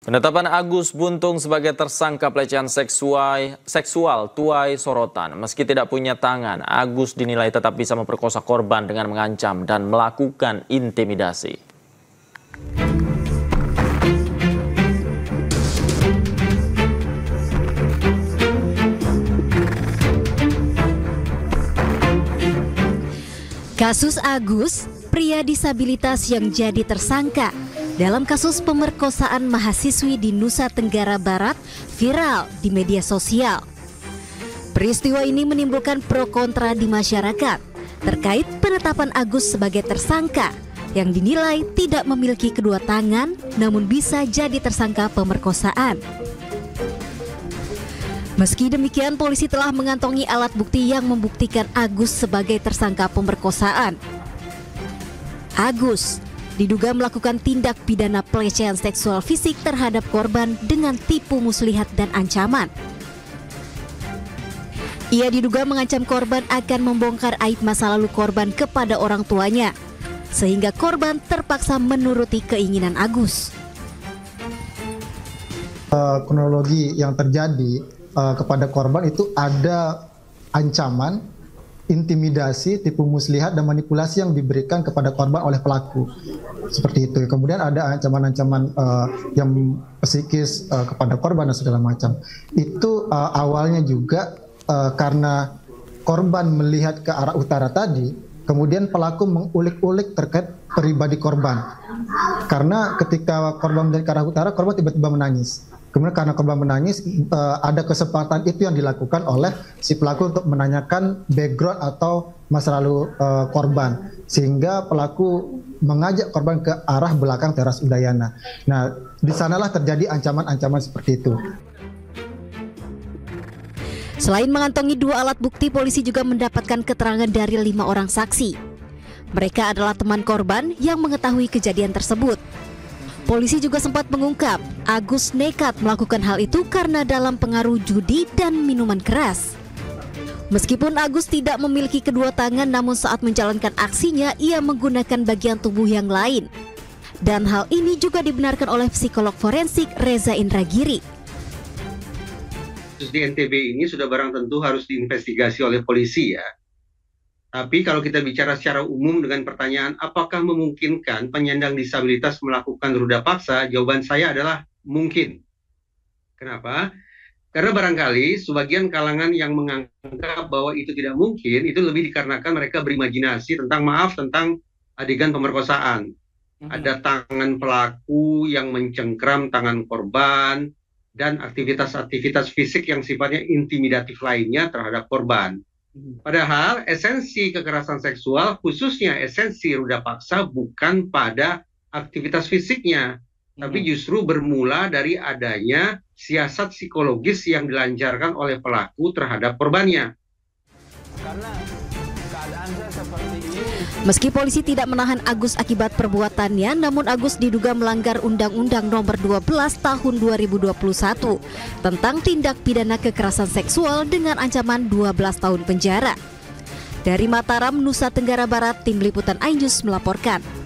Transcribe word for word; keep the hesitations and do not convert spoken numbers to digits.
Penetapan Agus Buntung sebagai tersangka pelecehan seksual, seksual tuai sorotan. Meski tidak punya tangan, Agus dinilai tetap bisa memperkosa korban dengan mengancam dan melakukan intimidasi. Kasus Agus, pria disabilitas yang jadi tersangka dalam kasus pemerkosaan mahasiswi di Nusa Tenggara Barat, viral di media sosial. Peristiwa ini menimbulkan pro kontra di masyarakat terkait penetapan Agus sebagai tersangka yang dinilai tidak memiliki kedua tangan namun bisa jadi tersangka pemerkosaan. Meski demikian, polisi telah mengantongi alat bukti yang membuktikan Agus sebagai tersangka pemerkosaan. Agus diduga melakukan tindak pidana pelecehan seksual fisik terhadap korban dengan tipu muslihat dan ancaman. Ia diduga mengancam korban akan membongkar aib masa lalu korban kepada orang tuanya, sehingga korban terpaksa menuruti keinginan Agus. Uh, kronologi yang terjadi uh, kepada korban itu ada ancaman, intimidasi, tipu muslihat, dan manipulasi yang diberikan kepada korban oleh pelaku. Seperti itu. Kemudian ada ancaman-ancaman uh, yang psikis uh, kepada korban dan segala macam. Itu uh, awalnya juga uh, karena korban melihat ke arah utara tadi, kemudian pelaku mengulik-ulik terkait pribadi korban. Karena ketika korban melihat ke arah utara, korban tiba-tiba menangis. Kemudian karena korban menangis, uh, ada kesempatan itu yang dilakukan oleh si pelaku untuk menanyakan background atau masa lalu uh, korban, sehingga pelaku mengajak korban ke arah belakang teras Udayana. Nah, di sanalah terjadi ancaman-ancaman seperti itu. Selain mengantongi dua alat bukti, polisi juga mendapatkan keterangan dari lima orang saksi. Mereka adalah teman korban yang mengetahui kejadian tersebut. Polisi juga sempat mengungkap Agus nekat melakukan hal itu karena dalam pengaruh judi dan minuman keras. Meskipun Agus tidak memiliki kedua tangan, namun saat menjalankan aksinya ia menggunakan bagian tubuh yang lain. Dan hal ini juga dibenarkan oleh psikolog forensik Reza Indragiri. Kasus di N T B ini sudah barang tentu harus diinvestigasi oleh polisi ya. Tapi kalau kita bicara secara umum dengan pertanyaan apakah memungkinkan penyandang disabilitas melakukan ruda paksa, jawaban saya adalah mungkin. Kenapa? Karena barangkali sebagian kalangan yang menganggap bahwa itu tidak mungkin, itu lebih dikarenakan mereka berimajinasi tentang maaf tentang adegan pemerkosaan. Mm-hmm. Ada tangan pelaku yang mencengkram tangan korban dan aktivitas-aktivitas fisik yang sifatnya intimidatif lainnya terhadap korban. Padahal esensi kekerasan seksual, khususnya esensi ruda paksa, bukan pada aktivitas fisiknya, hmm. tapi justru bermula dari adanya siasat psikologis yang dilancarkan oleh pelaku terhadap korbannya. Karena keadaannya seperti ini. Meski polisi tidak menahan Agus akibat perbuatannya, namun Agus diduga melanggar Undang-Undang Nomor dua belas Tahun dua ribu dua puluh satu tentang tindak pidana kekerasan seksual dengan ancaman dua belas tahun penjara. Dari Mataram, Nusa Tenggara Barat, Tim Liputan iNews melaporkan.